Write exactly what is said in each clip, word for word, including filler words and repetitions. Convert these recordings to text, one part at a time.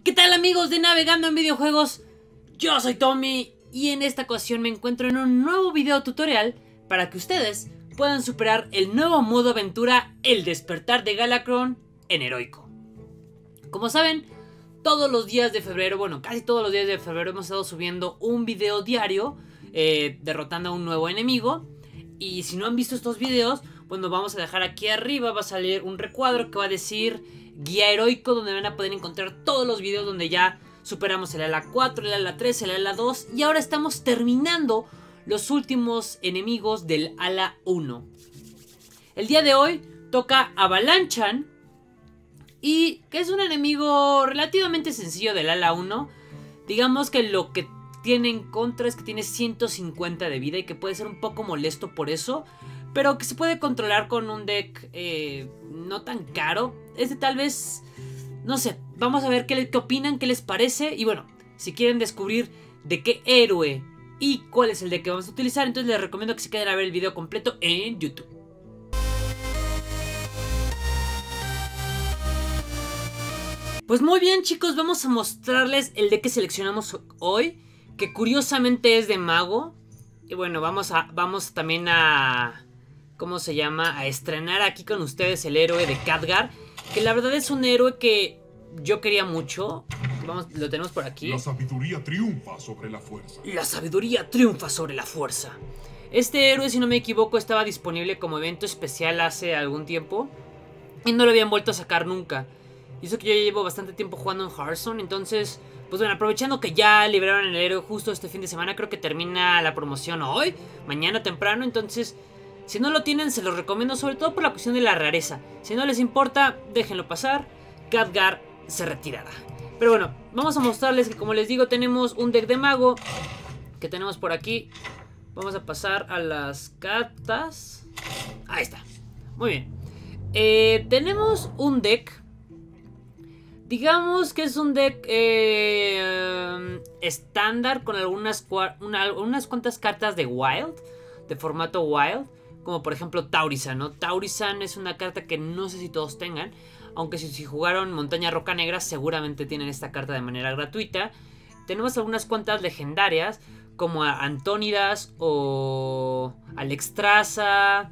¿Qué tal, amigos de Navegando en Videojuegos? Yo soy Tommy y en esta ocasión me encuentro en un nuevo video tutorial para que ustedes puedan superar el nuevo modo aventura El Despertar de Galakrond en Heroico. Como saben, todos los días de febrero, bueno, casi todos los días de febrero hemos estado subiendo un video diario eh, derrotando a un nuevo enemigo. Y si no han visto estos videos, bueno, vamos a dejar aquí arriba, va a salir un recuadro que va a decir Guía Heroico, donde van a poder encontrar todos los videos donde ya superamos el ala cuatro, el ala tres, el ala dos y ahora estamos terminando los últimos enemigos del ala uno. El día de hoy toca Avalanchan, y que es un enemigo relativamente sencillo del ala uno. Digamos que lo que tiene en contra es que tiene ciento cincuenta de vida y que puede ser un poco molesto por eso, pero que se puede controlar con un deck eh, no tan caro. Este tal vez, no sé, vamos a ver qué, qué opinan, qué les parece. Y bueno, si quieren descubrir de qué héroe y cuál es el deck que vamos a utilizar, entonces les recomiendo que se queden a ver el video completo en YouTube. Pues muy bien, chicos, vamos a mostrarles el deck que seleccionamos hoy, que curiosamente es de mago. Y bueno, vamos a vamos también a... ¿cómo se llama? A estrenar aquí con ustedes el héroe de Khadgar, que la verdad es un héroe que yo quería mucho. Vamos, lo tenemos por aquí. La sabiduría triunfa sobre la fuerza. La sabiduría triunfa sobre la fuerza. Este héroe, si no me equivoco, estaba disponible como evento especial hace algún tiempo y no lo habían vuelto a sacar nunca. Y eso que yo llevo bastante tiempo jugando en Hearthstone. Entonces, pues bueno, aprovechando que ya liberaron el héroe justo este fin de semana, creo que termina la promoción hoy, mañana temprano. Entonces, si no lo tienen, se los recomiendo, sobre todo por la cuestión de la rareza. Si no les importa, déjenlo pasar. Khadgar se retirará. Pero bueno, vamos a mostrarles que, como les digo, tenemos un deck de mago que tenemos por aquí. Vamos a pasar a las cartas. Ahí está. Muy bien. Eh, tenemos un deck. Digamos que es un deck eh, estándar con algunas, una, unas cuantas cartas de Wild, de formato Wild. Como por ejemplo Taurisan, ¿no? Taurisan es una carta que no sé si todos tengan, aunque si, si jugaron Montaña Roca Negra seguramente tienen esta carta de manera gratuita. Tenemos algunas cuantas legendarias como Antónidas o Alexstrasza,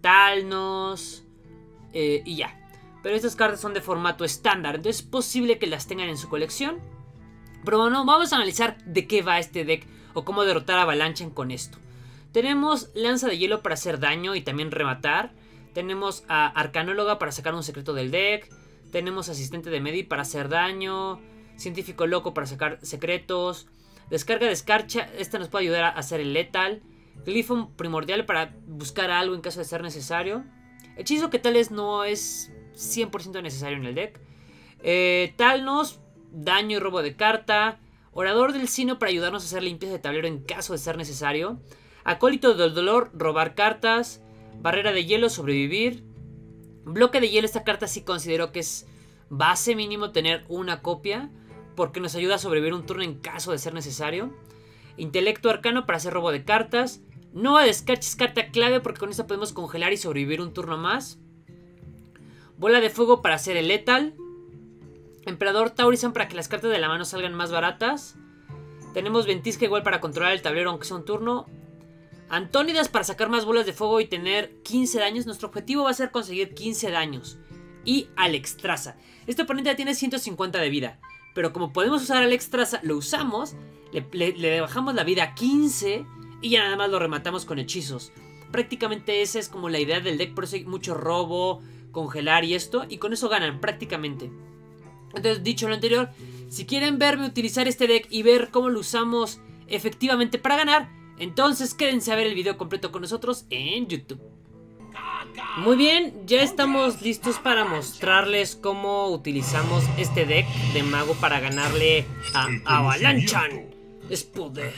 Talnos eh, y ya. Pero estas cartas son de formato estándar, entonces es posible que las tengan en su colección. Pero bueno, vamos a analizar de qué va este deck o cómo derrotar a Avalanchan con esto. Tenemos Lanza de Hielo para hacer daño y también rematar. Tenemos a Arcanóloga para sacar un secreto del deck. Tenemos Asistente de Medi para hacer daño. Científico Loco para sacar secretos. Descarga de Escarcha, esta nos puede ayudar a hacer el letal. Glifo Primordial para buscar algo en caso de ser necesario. Hechizo que tal vez no es cien por ciento necesario en el deck. eh, Talnos, daño y robo de carta. Orador del Sino para ayudarnos a hacer limpieza de tablero en caso de ser necesario. Acólito del Dolor, robar cartas. Barrera de Hielo, sobrevivir. Bloque de Hielo, esta carta sí considero que es base mínimo tener una copia, porque nos ayuda a sobrevivir un turno en caso de ser necesario. Intelecto Arcano para hacer robo de cartas. Nova de Escarcha es carta clave porque con esta podemos congelar y sobrevivir un turno más. Bola de Fuego para hacer el letal. Emperador Taurisan para que las cartas de la mano salgan más baratas. Tenemos Ventisca igual para controlar el tablero aunque sea un turno. Antónidas para sacar más bolas de fuego y tener quince daños. Nuestro objetivo va a ser conseguir quince daños. Y Alexstrasza. Este oponente ya tiene ciento cincuenta de vida, pero como podemos usar Alexstrasza, lo usamos, le, le, le bajamos la vida a quince y ya nada más lo rematamos con hechizos. Prácticamente esa es como la idea del deck, por eso hay mucho robo, congelar y esto, y con eso ganan prácticamente. Entonces, dicho lo anterior, si quieren verme utilizar este deck y ver cómo lo usamos efectivamente para ganar, entonces quédense a ver el video completo con nosotros en YouTube. Muy bien, ya estamos listos para mostrarles cómo utilizamos este deck de mago para ganarle a Avalanchan. Es poder.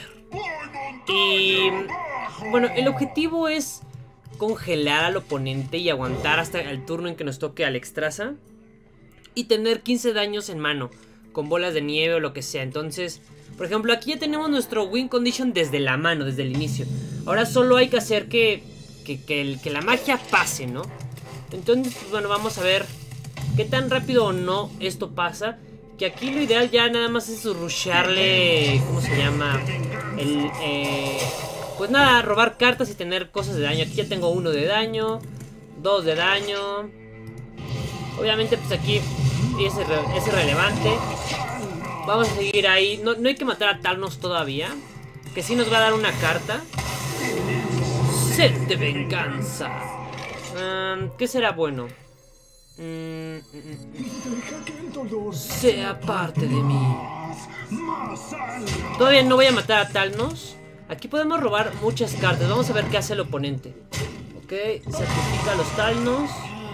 Y bueno, el objetivo es congelar al oponente y aguantar hasta el turno en que nos toque Alexstrasza y tener quince daños en mano con bolas de nieve o lo que sea. Entonces, por ejemplo, aquí ya tenemos nuestro win condition desde la mano, desde el inicio. Ahora solo hay que hacer que, que, que, el, que la magia pase, ¿no? Entonces, pues bueno, vamos a ver qué tan rápido o no esto pasa. que aquí lo ideal ya nada más es rushearle, ¿cómo se llama? El, eh, pues nada, robar cartas y tener cosas de daño. Aquí ya tengo uno de daño, dos de daño. Obviamente pues aquí es, irre es irrelevante. Vamos a seguir ahí. No, no hay que matar a Thanos todavía, que sí nos va a dar una carta. Sed de venganza. um, ¿Qué será bueno? Mm, mm, mm. Sea parte de mí. Todavía no voy a matar a Thanos. Aquí podemos robar muchas cartas. Vamos a ver qué hace el oponente. Ok, sacrifica a los Thanos.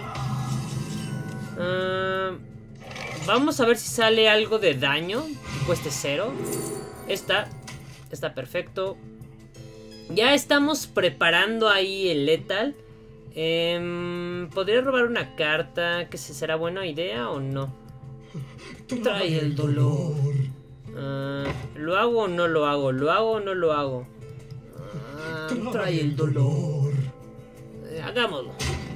uh, Vamos a ver si sale algo de daño que cueste cero. Está, está perfecto. Ya estamos preparando ahí el Lethal. Eh, ¿Podría robar una carta? ¿Que será buena idea o no? Trae el dolor. Uh, ¿Lo hago o no lo hago? ¿Lo hago o no lo hago? Uh, trae el dolor. Eh, hagámoslo.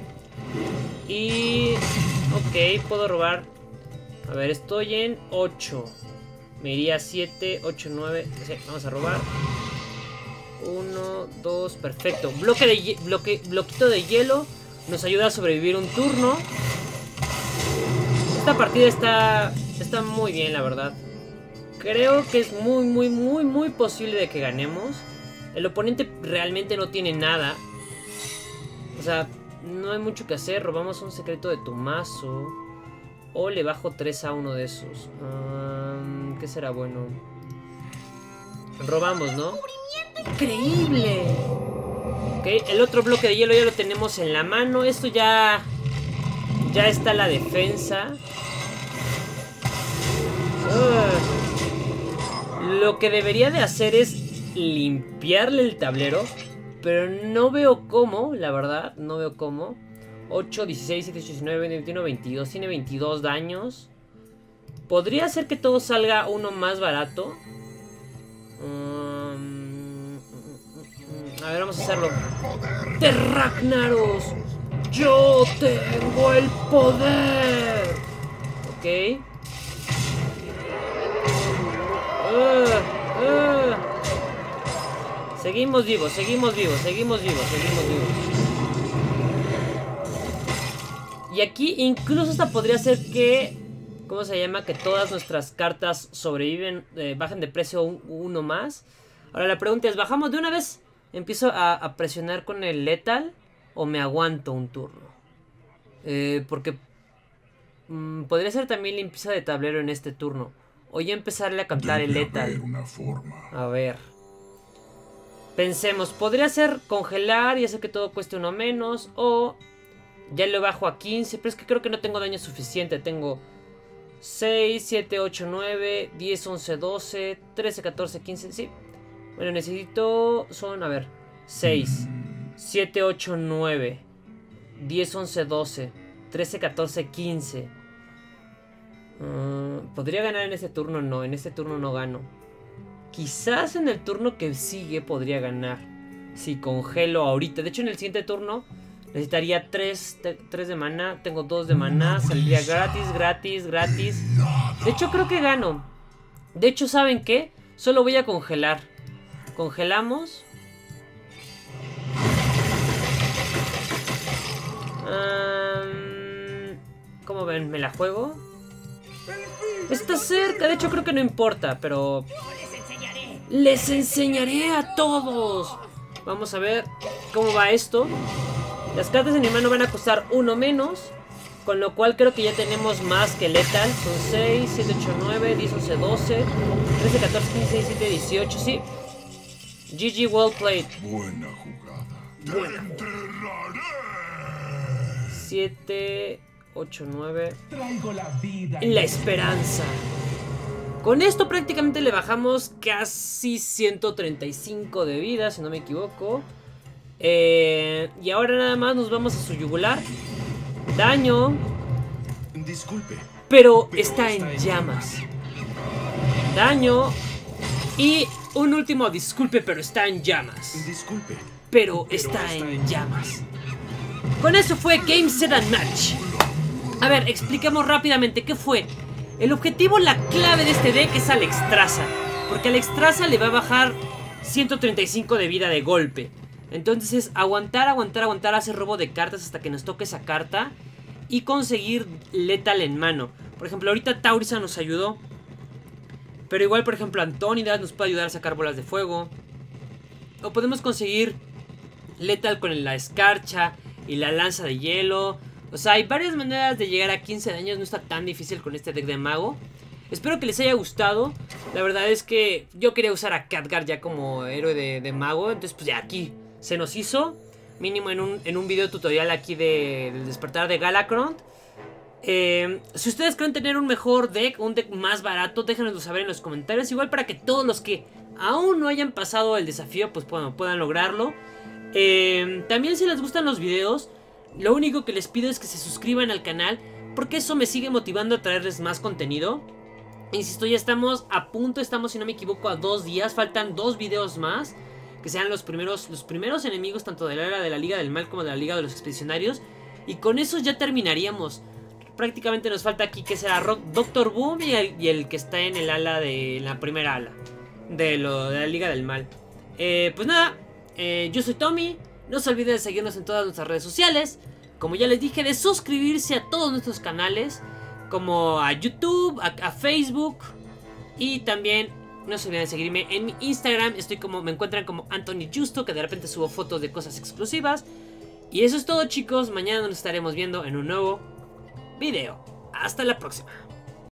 Y... ok, puedo robar. A ver, estoy en ocho. Me iría siete, ocho, nueve. Sí, vamos a robar. uno, dos, perfecto. Bloque de bloque, bloquito de hielo nos ayuda a sobrevivir un turno. Esta partida está está muy bien, la verdad. Creo que es muy, muy, muy, muy posible de que ganemos. El oponente realmente no tiene nada. O sea, no hay mucho que hacer. Robamos un secreto de tu mazo. O le bajo tres a uno de esos. Um, ¿Qué será bueno? Robamos, ¿no? ¡Increíble! Ok, el otro bloque de hielo ya lo tenemos en la mano. Esto ya... ya está la defensa. Uh, lo que debería de hacer es limpiarle el tablero. Pero no veo cómo, la verdad. No veo cómo. ocho, dieciséis, dieciocho, diecinueve, veintiuno, veintidós. Tiene veintidós daños. Podría ser que todo salga uno más barato. Um, a ver, vamos a hacerlo. ¡De Ragnaros! ¡Yo tengo el poder! Ok. Uh, uh. Seguimos vivos, seguimos vivos, seguimos vivos, seguimos vivos. Y aquí incluso hasta podría ser que... ¿cómo se llama? Que todas nuestras cartas sobreviven, eh, bajen de precio un, uno más. Ahora la pregunta es, ¿bajamos de una vez? ¿Empiezo a, a presionar con el Lethal o me aguanto un turno? Eh, porque mmm, podría ser también limpieza de tablero en este turno. O ya empezarle a cantar el Lethal. A ver. Pensemos, podría ser congelar y hacer que todo cueste uno menos. O ya lo bajo a quince, pero es que creo que no tengo daño suficiente. Tengo seis, siete, ocho, nueve, diez, once, doce, trece, catorce, quince, sí. Bueno, necesito, son, a ver, seis, siete, ocho, nueve, diez, once, doce, trece, catorce, quince. Uh, ¿Podría ganar en este turno? No, en este turno no gano. Quizás en el turno que sigue podría ganar. Si congelo ahorita. De hecho, en el siguiente turno necesitaría tres de maná. Tengo dos de maná. Saldría gratis, gratis, gratis. De hecho, creo que gano. De hecho, ¿saben qué? Solo voy a congelar. Congelamos. Um, ¿Cómo ven? ¿Me la juego? Está cerca. De hecho, creo que no importa. Pero... les enseñaré a todos. Vamos a ver cómo va esto. Las cartas de mi mano van a costar uno menos, con lo cual creo que ya tenemos más que Lethal. Son seis, siete, ocho, nueve, diez, once, doce, trece, catorce, quince, diecisiete, dieciocho. Sí. G G, well played. Buena jugada. Buena jugada. siete, ocho, nueve. Traigo la vida. La esperanza. Con esto prácticamente le bajamos casi ciento treinta y cinco de vida, si no me equivoco. Eh, y ahora nada más nos vamos a su yugular. Daño. Disculpe. Pero, pero está, está en llamas. Daño. Y un último disculpe, pero está en llamas. Disculpe. Pero, pero está, está en llamas. Con eso fue Game, Set and Match. A ver, expliquemos rápidamente qué fue. El objetivo, la clave de este deck es Alexstrasza, porque Alexstrasza le va a bajar ciento treinta y cinco de vida de golpe. Entonces es aguantar, aguantar, aguantar, hacer robo de cartas hasta que nos toque esa carta y conseguir Lethal en mano. Por ejemplo, ahorita Tauriza nos ayudó, pero igual, por ejemplo, Antonidas nos puede ayudar a sacar bolas de fuego. O podemos conseguir Lethal con la escarcha y la lanza de hielo. O sea, hay varias maneras de llegar a quince daños. No está tan difícil con este deck de mago. Espero que les haya gustado. La verdad es que yo quería usar a Khadgar ya como héroe de, de mago. Entonces pues ya aquí se nos hizo. Mínimo en un, en un video tutorial aquí de, del despertar de Galakrond. Eh, si ustedes creen tener un mejor deck, un deck más barato, déjenoslo saber en los comentarios. Igual para que todos los que aún no hayan pasado el desafío pues bueno, puedan lograrlo. eh, También si les gustan los videos, lo único que les pido es que se suscriban al canal, porque eso me sigue motivando a traerles más contenido. Insisto, ya estamos a punto, estamos si no me equivoco a dos días, faltan dos videos más, que sean los primeros, los primeros enemigos tanto de la era de la Liga del Mal como de la Liga de los Expedicionarios. Y con eso ya terminaríamos. Prácticamente nos falta aquí que será Rock, Doctor Boom y el, y el que está en el ala de en la primera ala de, lo, de la Liga del Mal. eh, Pues nada, eh, yo soy Tommy. No se olviden de seguirnos en todas nuestras redes sociales. Como ya les dije, de suscribirse a todos nuestros canales, como a YouTube, a, a Facebook. Y también no se olviden de seguirme en mi Instagram. Estoy como, me encuentran como Anthony Justo, que de repente subo fotos de cosas exclusivas. Y eso es todo, chicos. Mañana nos estaremos viendo en un nuevo video. Hasta la próxima.